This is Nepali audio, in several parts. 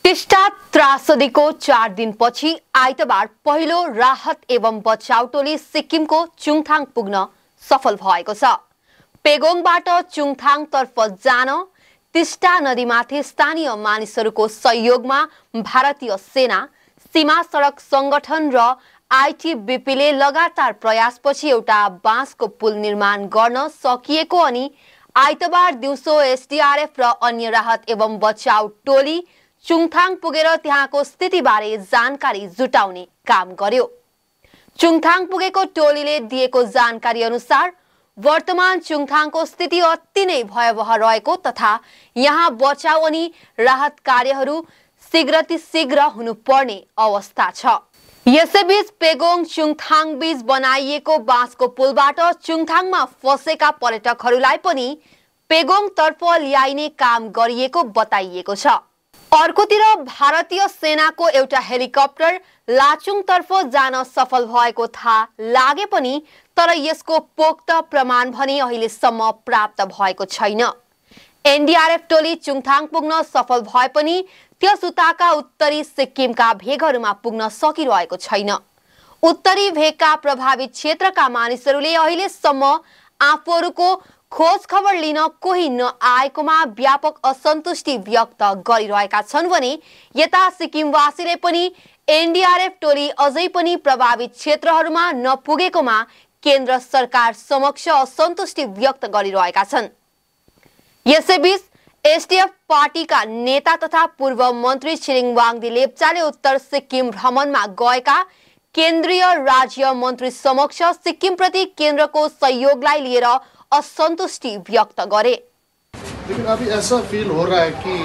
टिस्टा त्रासदीको 4 दिनपछि आइतबार पहिलो राहत एवं बचाउ टोली सिक्किमको चुङथाङ पुग्न सफल भएको छ। पेगोङबाट चुङथाङतर्फ जान टिस्टा नदीमाथि स्थानीय मानिसहरूको सहयोगमा भारतीय सेना, सीमा सडक संगठन र आईटीबीपीले लगातार प्रयासपछि एउटा बाँसको पुल निर्माण गर्न सकिएको अनि आइतबार दिउँसो एसडीआरएफ र अन्य राहत एवं बचाउ टोली चुङथाङ पुगेर त्यहाँको स्थितिबारे जानकारी जुटाउने काम गर्यो। चुङथाङ पुगेको टोलीले दिएको जानकारी अनुसार वर्तमान चुङथाङको स्थिति अति नै भयावह रहेको तथा यहाँ बचाउ अनि राहत कार्यहरू शीघ्र हुनुपर्ने अवस्था छ। यसैबीच पेगोङ चुङथाङ बीच बनाइएको बाँसको पुलबाट चुङथाङमा फसेका पर्यटकहरूलाई पनि पेगोङतर्फ ल्याइने काम गरिएको बताइएको छ। अर्कोतिर भारतीय सेनाको एउटा हेलिकप्टर लाचुङतर्फ जान सफल भएको थाहा लागे पनि तर यसको पोक्त प्रमाण भने अहिलेसम्म प्राप्त भएको छैन। एनडीआरएफ टोली चुङथाङ पुग्न सफल भए पनि त्यस उताका उत्तरी सिक्किमका भेगहरूमा पुग्न सकिरहेको छैन। उत्तरी भेगका प्रभावित क्षेत्रका मानिसहरूले अहिलेसम्म आफूहरूको खोज खबर लिन कोही नआएकोमा व्यापक असन्तुष्टि व्यक्त गरिरहेका छन् भने यता सिक्किमवासीले पनि एनडीआरएफ टोली अझै पनि प्रभावित क्षेत्रहरूमा नपुगेकोमा केन्द्र सरकार समक्ष असन्तुष्टि व्यक्त गरिरहेका छन्। यसैबीच एसडीएफ पार्टीका नेता तथा पूर्व मन्त्री छिरिङ वाङदी लेप्चाले उत्तर सिक्किम भ्रमणमा गएका केन्द्रीय राज्य मन्त्री समक्ष सिक्किमप्रति केन्द्रको सहयोगलाई लिएर असंतुष्टि व्यक्त करे। लेकिन अभी ऐसा फील हो रहा है कि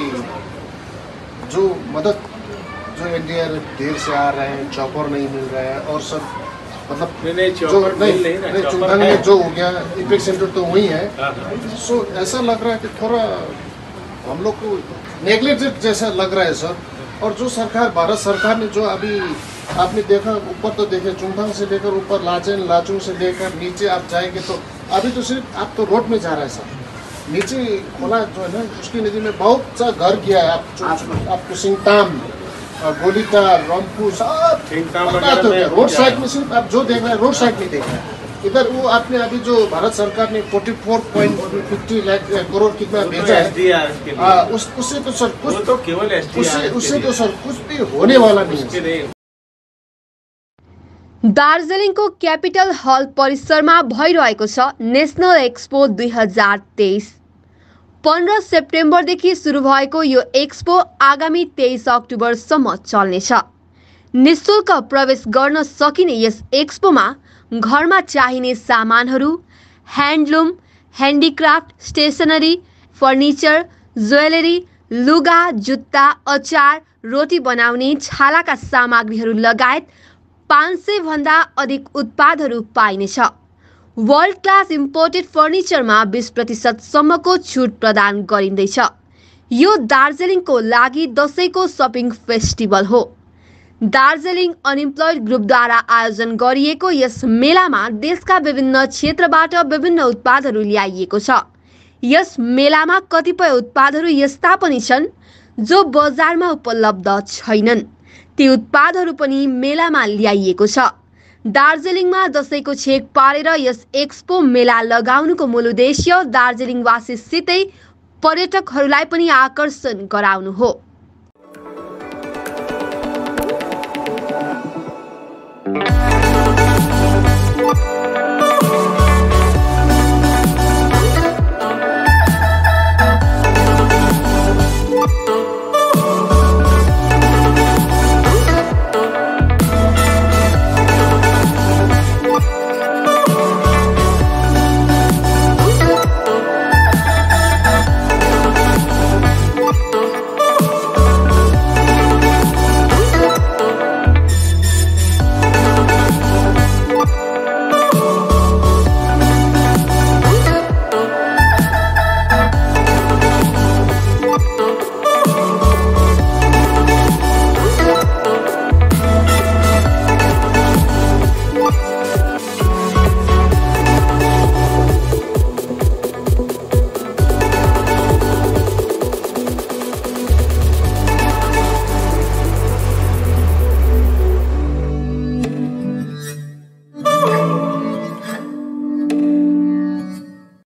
जो मदद जो एनडीआरएफ देर से आ रहे हैं, चॉपर नहीं मिल रहा है और सब मतलब चुङथाङ में जो हो गया इम्पैक्ट सेंटर तो वही है। सो ऐसा लग रहा है कि थोड़ा हम लोग को नेग्लेक्टेड जैसा लग रहा है सर। और जो सरकार भारत सरकार ने जो अभी आपने देखा ऊपर तो देखे चुङथाङ से लेकर ऊपर लाचुङ से लेकर नीचे आप जाएंगे तो अभी तो सिर्फ आप तो रोड में जा रहे हैं सर। नीचे खोला जो है ना उसकी नदी में बहुत सा घर गया है। आपको सिंगताम, गोलीटा, रंपू सब रोड साइड में सिर्फ आप जो देख रहे हैं रोड साइड में देख रहे हैं। इधर वो आपने अभी जो भारत सरकार ने 44.50 लाख करोड़ कितना भेजा है उससे तो सर कुछ तो केवल उससे तो सर कुछ भी होने वाला नहीं है। दार्जिलिङको क्यापिटल हल परिसरमा भइरहेको छ नेशनल एक्सपो 2023। 15 सेप्टेम्बरदेखि सुरु भएको यो एक्सपो आगामी 23 अक्टोबरसम्म चल्नेछ। निःशुल्क प्रवेश गर्न सकिने यस एक्सपोमा घरमा चाहिने सामानहरू, handloom, handicraft, stationery, furniture, jewellery, लुगा, जुत्ता, अचार, रोटी बनाउने, छालाका सामग्रीहरू लगायत 500 भन्दा अधिक उत्पादहरू पाइनेछ। वर्ल्ड क्लास इम्पोर्टेड फर्निचरमा 20% सम्मको छुट प्रदान गरिँदैछ। यो दार्जिलिङको लागि दशैंको शपिङ फेस्टिभल हो। दार्जिलिङ अनइम्प्लोइड ग्रुपद्वारा आयोजन गरिएको यस मेलामा देशका विभिन्न क्षेत्रबाट विभिन्न उत्पादहरू ल्याइएको छ। यस मेलामा कतिपय उत्पादहरू यस्ता पनि छन् जो बजारमा उपलब्ध छैनन्। ती उत्पादहरू पनि मेलामा ल्याइएको छ। दार्जिलिङमा दशैंको छेक पारेर यस एक्सपो मेला लगाउनुको मूल उद्देश्य दार्जिलिङवासीसितै पर्यटकहरूलाई पनि आकर्षण गराउनु हो।